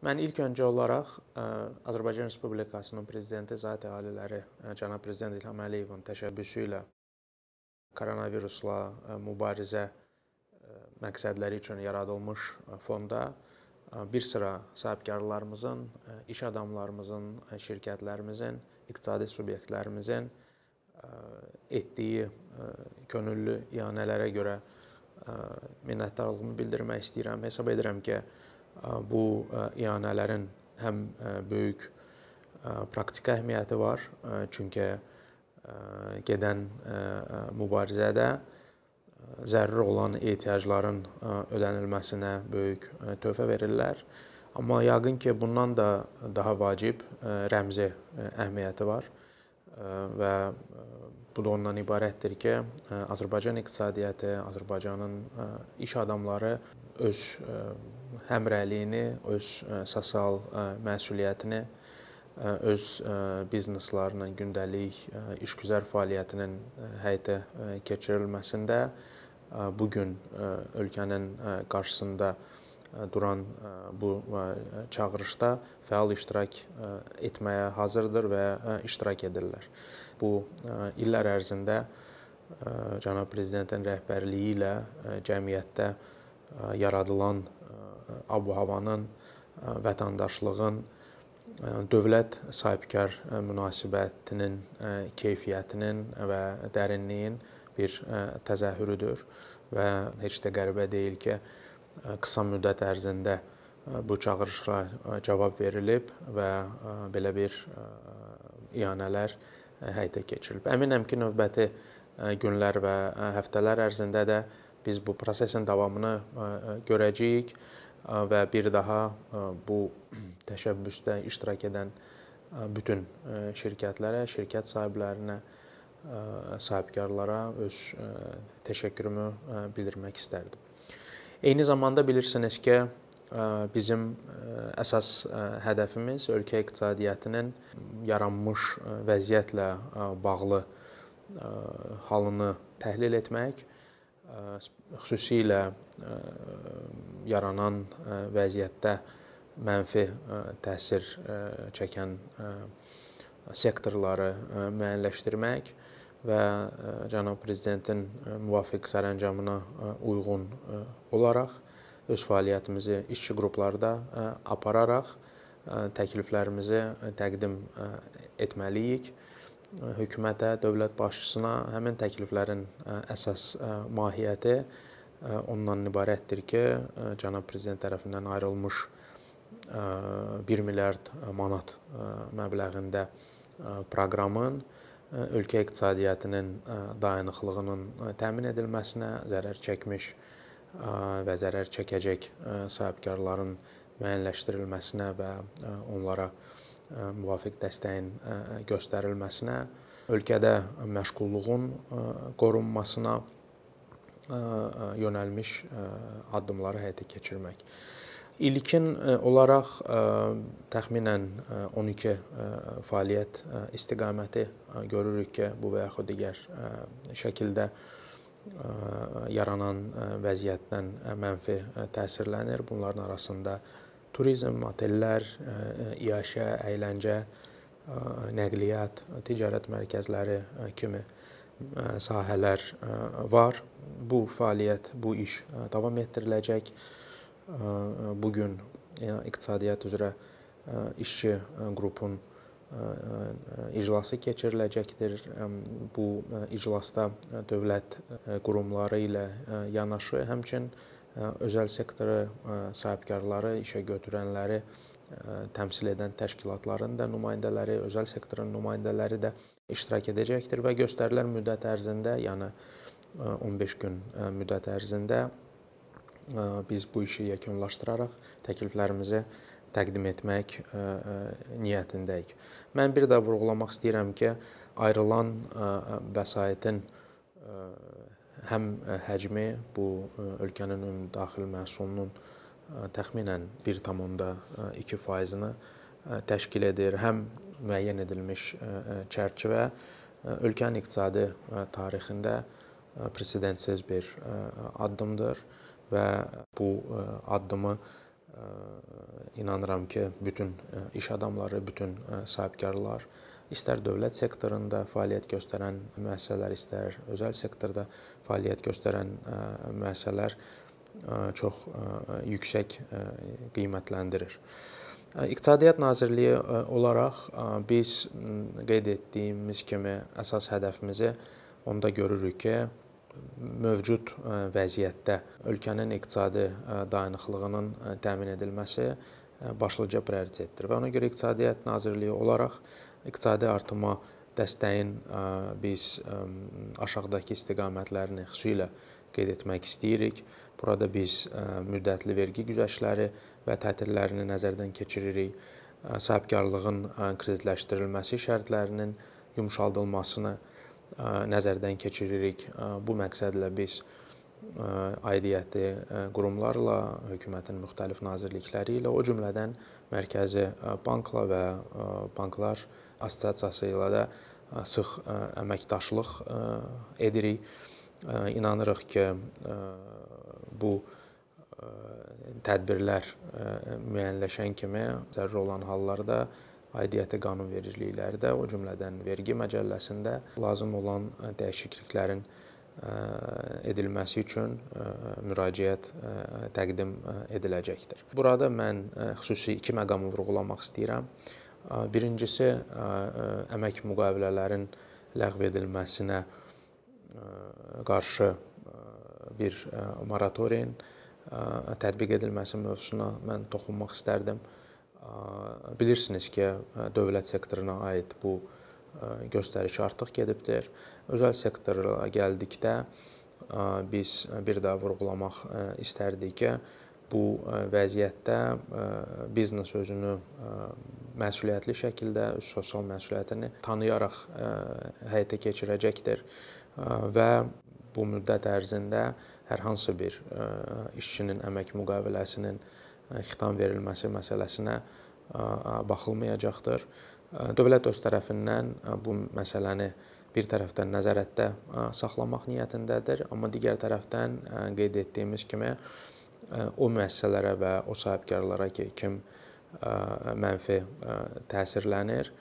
Mən ilk öncə olaraq Azərbaycan Respublikasının Prezidenti Zati Aliləri cənab Prezident İlham Əliyevin təşəbbüsü ilə koronavirusla mübarizə məqsədləri üçün yaradılmış fonda bir sıra sahibkarlarımızın, iş adamlarımızın, şirkətlərimizin, iqtisadi subyektlərimizin etdiyi könüllü iyanələrə görə minnətdarlığımı bildirmək istəyirəm. Hesab edirəm ki, bu iyanələrin həm böyük praktiki əhəmiyyəti var, çünki gedən mübarizədə zəruri olan ehtiyacların ödənilməsinə böyük töhfə verirlər. Amma yəqin ki, bundan da daha vacib rəmzi əhəmiyyəti var və bu da ondan ibarətdir ki, Azərbaycan iqtisadiyyatı, Azərbaycanın iş adamları öz həmrəyliyini, öz sosial məsuliyyətini, öz bizneslərinin gündəlik işgüzar fəaliyyətinin həyata keçirilməsində bugün ölkənin qarşısında duran bu çağırışda fəal iştirak etməyə hazırdır və iştirak edirlər. Bu illər ərzində cənab Prezidentin rəhbərliyi ilə cəmiyyətdə yaradılan ab-havanın, vətəndaşlığın, dövlət sahibkar münasibətinin keyfiyyətinin və dərinliyin bir təzahürüdür və heç də qəribə deyil ki, qısa müddət ərzində bu çağırışa cavab verilib və belə bir iyanələr həyata keçirilib. Əminəm ki, növbəti günlər və həftələr ərzində də biz bu prosesin davamını görəcəyik və bir daha bu təşəbbüsdə iştirak edən bütün şirkətlərə, şirkət sahiblərinə, sahibkarlara öz təşəkkürümü bildirmək istərdim. Eyni zamanda bilirsiniz ki, bizim əsas hədəfimiz ölkə iqtisadiyyatının yaranmış vəziyyətlə bağlı halını təhlil etmək, xüsusilə yaranan vəziyyətdə mənfi təsir çəkən sektorları müəyyənləşdirmək və cənab Prezidentin müvafiq sərəncamına uyğun olaraq öz fəaliyyətimizi işçi qruplarda apararaq təkliflərimizi təqdim etməliyik. Hökumətə, dövlət başçısına həmin təkliflərin əsas mahiyyəti ondan ibarətdir ki, cənab Prezident tərəfindən ayrılmış 1 milyard manat məbləğində proqramın ölkə iqtisadiyyatının dayanıqlığının təmin edilməsinə, zərər çəkmiş və zərər çəkəcək sahibkarların müəyyənləşdirilməsinə və onlara müvafiq dəstəyin göstərilməsinə, ölkədə məşğulluğun qorunmasına yönəlmiş addımları həyata keçirmək. İlkin olaraq təxminən 12 fəaliyyət istiqaməti görürük ki, bu və yaxud digər şəkildə yaranan vəziyyətdən mənfi təsirlənir. Bunların arasında turizm, otellər, iaşə, əyləncə, nəqliyyat, ticarət mərkəzləri kimi sahələr var. Bu fəaliyyət, bu iş davam etdiriləcək. Bugün iqtisadiyyat üzrə işçi qrupun iclası keçiriləcəkdir. Bu iclasda dövlət qurumları ilə yanaşı, həmçinin özəl sektoru sahibkarları, işə götürənləri təmsil edən təşkilatların da nümayəndələri, özəl sektorun nümayəndələri də iştirak edəcəkdir və göstərilən müddət ərzində, yəni 15 gün müddət ərzində biz bu işi yekunlaşdıraraq təkliflərimizi təqdim etmək niyyətindəyik. Mən bir də vurğulamaq istəyirəm ki, ayrılan vəsaitin həm həcmi, bu ölkənin ümumdaxili məhsulunun təxminən 1,2%-ni təşkil edir. Həm müəyyən edilmiş çərçivə ölkənin iqtisadi tarixində presidentsiz bir addımdır və bu addımı inanıram ki, bütün iş adamları, bütün sahibkarlar, istər dövlət sektorunda fəaliyyət göstərən müəssisələr, istər özəl sektorda fəaliyyət göstərən müəssisələr çox yüksək qiymətləndirir. İqtisadiyyat Nazirliyi olaraq biz qeyd etdiyimiz kimi əsas hədəfimizi onda görürük ki, mövcud vəziyyətdə ölkənin iqtisadi dayanıqlığının təmin edilməsi başlıca prioritetdir və ona görə İqtisadiyyat Nazirliyi olaraq iqtisadi artıma dəstəyin biz aşağıdakı istiqamətlərini xüsusilə qeyd etmək istəyirik. Burada biz müddətli vergi güzəştləri və tətillərini nəzərdən keçiririk. Sahibkarlığın kreditləşdirilməsi şərtlərinin yumşaldılmasını nəzərdən keçiririk. Bu məqsədlə biz aidiyyəti qurumlarla, hökumətin müxtəlif nazirlikləri ilə, o cümlədən Mərkəzi Bankla və Banklar Assosiasiyası ilə də sıx əməkdaşlıq edirik. İnanırıq ki, bu tədbirlər müəyyənləşən kimi zəruri olan hallarda aidiyyəti qanunvericiliklərdə, o cümlədən vergi məcəlləsində lazım olan dəyişikliklərin edilməsi üçün müraciət təqdim ediləcəkdir. Burada mən xüsusi iki məqamı vurğulamaq istəyirəm. Birincisi, əmək müqavilələrinin ləğv edilməsinə qarşı bir moratoriyin tətbiq edilməsi mövzusuna mən toxunmaq istərdim. Bilirsiniz ki, dövlət sektoruna aid bu göstəriş artıq gedibdir. Özəl sektora gəldikdə biz bir daha vurğulamaq istərdik ki, bu vəziyyətdə biznes özünü məsuliyyətli şəkildə öz sosial məsuliyyətini tanıyaraq həyata keçirəcəkdir və bu müddət ərzində hər hansı bir işçinin əmək müqaviləsinin xitam verilməsi məsələsinə baxılmayacaqdır. Dövlət öz tərəfindən bu məsələni bir tərəfdən nəzarətdə saxlamaq niyyətindədir, amma digər tərəfdən qeyd etdiyimiz kimi o müəssisələrə və o sahibkarlara ki, kim mənfi təsirlənir,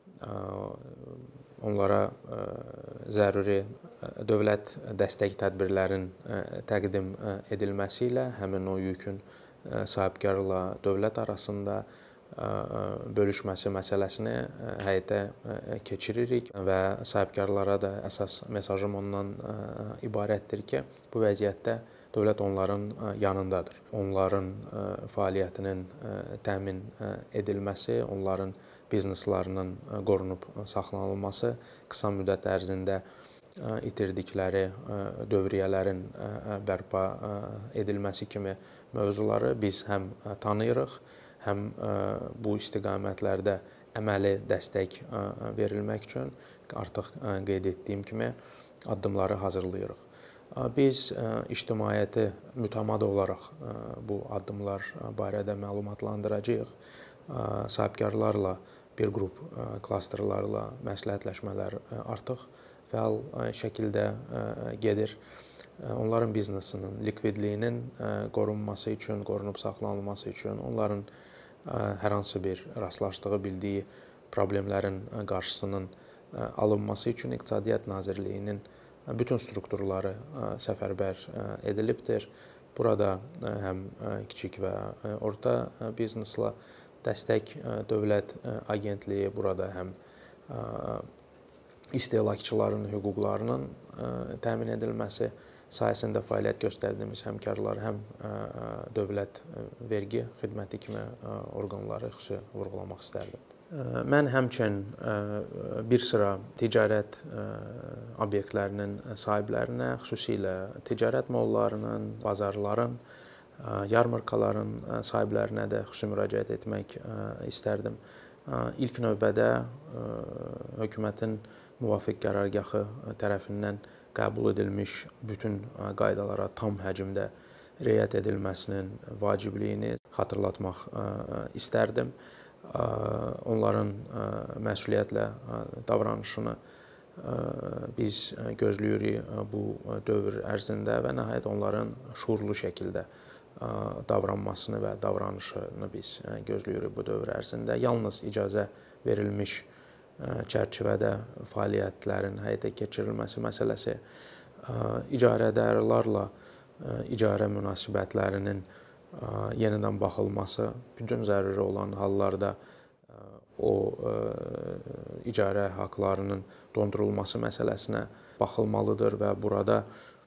onlara zəruri dövlət dəstək tədbirlərin təqdim edilməsi ilə həmin o yükün sahibkarla dövlət arasında bölüşməsi məsələsini həyata keçiririk və sahibkarlara da əsas mesajım ondan ibarətdir ki, bu vəziyyətdə dövlət onların yanındadır. Onların fəaliyyətinin təmin edilməsi, onların bizneslərinin qorunub saxlanılması, qısa müddət ərzində itirdikləri dövriyyələrin bərpa edilməsi kimi mövzuları biz həm tanıyırıq, həm bu istiqamətlərdə əməli dəstək verilmək üçün artıq qeyd etdiyim kimi addımları hazırlayırıq. Biz ictimaiyyəti mütəmadi olaraq bu addımlar barədə məlumatlandıracağıq. Sahibkarlarla bir qrup klasterlarla məsləhətləşmələr artıq fəal şəkildə gedir. Onların biznesinin likvidliyinin qorunması üçün, qorunub saxlanılması üçün, onların hər hansı bir rastlaşdığı bildiyi problemlərin qarşısının alınması üçün İqtisadiyyat Nazirliyinin bütün strukturları səfərbər edilibdir. Burada həm kiçik və orta bizneslə dəstək dövlət agentliyi, burada həm istehlakçıların hüquqlarının təmin edilməsi sayəsində fəaliyyət göstərdiyimiz həmkarlar, həm dövlət vergi xidməti kimi orqanları xüsusi vurğulamaq istərdim. Mən həmçinin bir sıra ticarət obyektlərinin sahiblərinə, xüsusilə ticarət mollarının, bazarların, yarmarkaların sahiblərinə də xüsusi müraciət etmək istərdim. İlk növbədə hökumətin müvafiq qərargahı tərəfindən qəbul edilmiş bütün qaydalara tam həcmdə riayət edilməsinin vacibliyini xatırlatmaq istərdim. Onların məsuliyyətlə davranışını biz gözləyirik bu dövr ərzində və nəhayət onların şuurlu şəkildə davranmasını və davranışını biz gözləyirik bu dövr ərzində. Yalnız icazə verilmiş çərçivədə fəaliyyətlərin həyata keçirilməsi məsələsi, icarədarlarla icarə münasibətlərinin yenidən baxılması, bütün zəruri olan hallarda o icarə haqlarının dondurulması məsələsinə baxılmalıdır və burada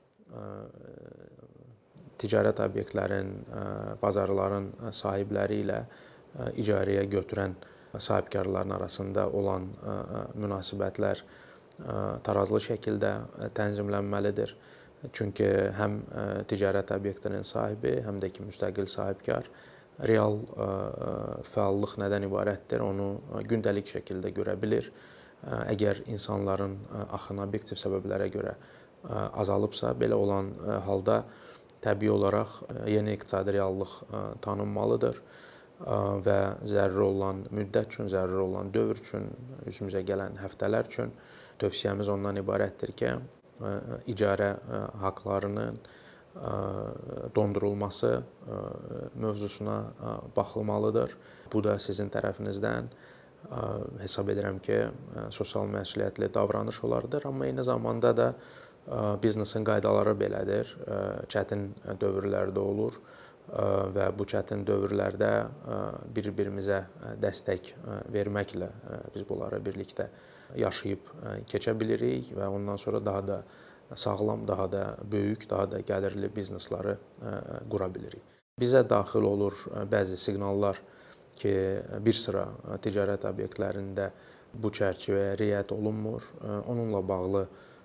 ticarət obyektlərin, bazarların sahibləri ilə icarəyə götürən sahibkarların arasında olan münasibətlər tarazlı şəkildə tənzimlənməlidir. Çünki həm ticarət obyektinin sahibi, həm də ki müstəqil sahibkar real fəallıq nədən ibarətdir, onu gündəlik şəkildə görə bilir. Əgər insanların axını obyektiv səbəblərə görə azalıbsa, belə olan halda təbii olaraq yeni iqtisadi reallıq tanınmalıdır və zəruri olan müddət üçün, zəruri olan dövr üçün, üzümüzə gələn həftələr üçün tövsiyəmiz ondan ibarətdir ki, icarə haqlarının dondurulması mövzusuna baxılmalıdır. Bu da sizin tərəfinizdən hesab edirəm ki, sosial məsuliyyətli davranış olardır, amma eyni zamanda da biznesin qaydaları belədir, çətin dövrlərdə olur və bu çətin dövrlərdə bir-birimizə dəstək verməklə biz bunları birlikdə yaşayıb keçə bilirik və ondan sonra daha da sağlam, daha da böyük, daha da gəlirli biznesləri qura bilirik. Bizə daxil olur bəzi siqnallar ki, bir sıra ticarət obyektlərində bu çərçivəyə riayət olunmur. Onunla bağlı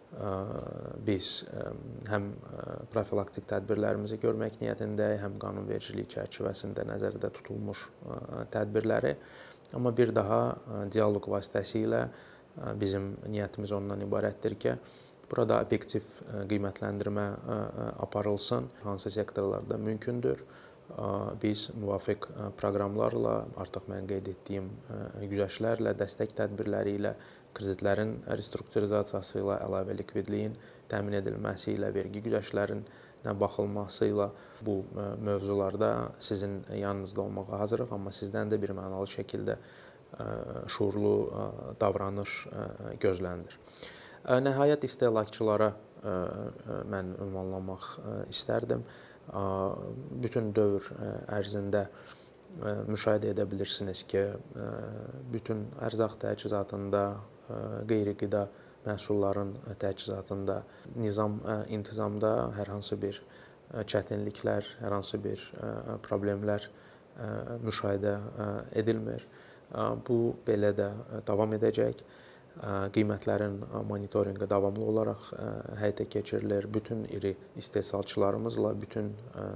biz həm profilaktik tədbirlərimizi görmək niyyətindəyik, həm qanunvericilik çərçivəsində nəzərdə tutulmuş tədbirləri. Amma bir daha dialoq vasitəsilə bizim niyyətimiz ondan ibarətdir ki, burada obyektiv qiymətləndirmə aparılsın, hansı sektorlarda mümkündür. Biz müvafiq proqramlarla, artıq mən qeyd etdiyim güzəştlərlə, dəstək tədbirləri ilə, kreditlərin restrukturizasiyası ilə, əlavə likvidliyin təmin edilməsi ilə, vergi güzəştlərinə baxılması ilə bu mövzularda sizin yanınızda olmağa hazırıq, amma sizdən də bir mənalı şəkildə şuurlu davranış gözlənilir. Nəhayət istehlakçılara mən ünvanlamaq istərdim. Bütün dövr ərzində müşahidə edə bilirsiniz ki, bütün ərzaq təchizatında, qeyri-qida məhsulların təchizatında, intizamda hər hansı bir çətinliklər, hər hansı bir problemlər müşahidə edilmir. Bu belə də davam edəcək. Qiymətlərin monitorinqi davamlı olaraq həyata keçirilir. Bütün iri istehsalçılarımızla, bütün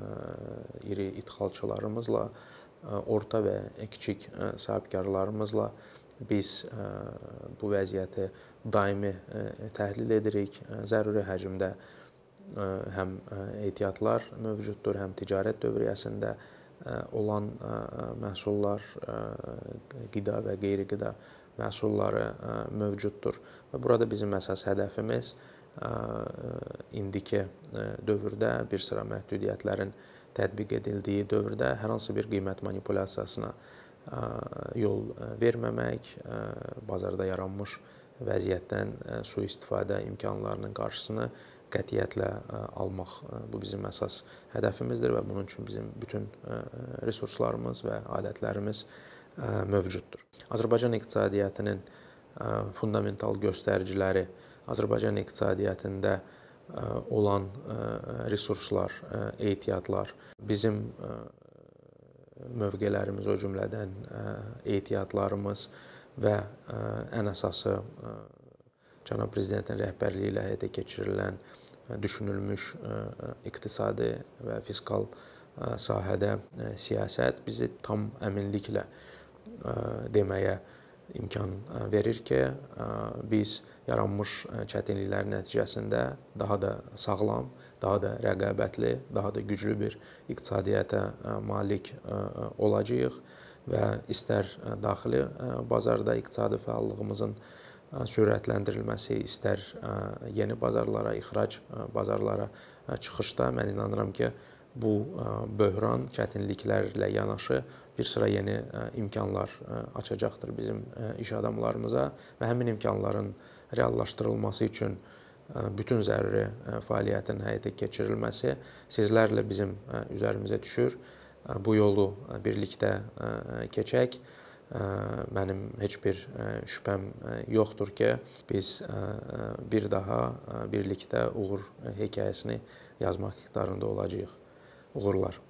iri idxalçılarımızla, orta və kiçik sahibkarlarımızla biz bu vəziyyəti daimi təhlil edirik. Zəruri həcmdə həm ehtiyatlar mövcuddur, həm ticarət dövriyyəsində olan məhsullar, qida və qeyri-qida məhsulları mövcuddur. Və burada bizim əsas hədəfimiz indiki dövrdə bir sıra məhdudiyyətlərin tətbiq edildiyi dövrdə hər hansı bir qiymət manipulyasiyasına yol verməmək, bazarda yaranmış vəziyyətdən sui-istifadə imkanlarının qarşısını qətiyyətlə almaq bu bizim əsas hədəfimizdir və bunun üçün bizim bütün resurslarımız və alətlərimiz mövcuddur. Azərbaycan iqtisadiyyatının fundamental göstəriciləri, Azərbaycan iqtisadiyyatında olan resurslar, ehtiyatlar, bizim mövqelərimiz, o cümlədən ehtiyatlarımız və ən əsası Cənab Prezidentin rəhbərliyi ilə həyata keçirilən düşünülmüş iqtisadi və fiskal sahədə siyasət bizi tam əminliklə deməyə imkan verir ki, biz yaranmış çətinliklərin nəticəsində daha da sağlam, daha da rəqabətli, daha da güclü bir iqtisadiyyata malik olacağıq və istər daxili bazarda iqtisadi fəallığımızın sürətləndirilməsi, istər yeni bazarlara, ixrac bazarlara çıxışda mən inanıram ki, bu böhran çətinliklərlə yanaşı bir sıra yeni imkanlar açacaqdır bizim iş adamlarımıza və həmin imkanların reallaşdırılması üçün bütün zəruri fəaliyyətin həyata keçirilməsi sizlərlə bizim üzərimizə düşür. Bu yolu birlikdə keçək. Mənim heç bir şübhəm yoxdur ki, biz bir daha birlikdə uğur hekayəsini yazmaq iqtidarında olacağıq. Uğurlar.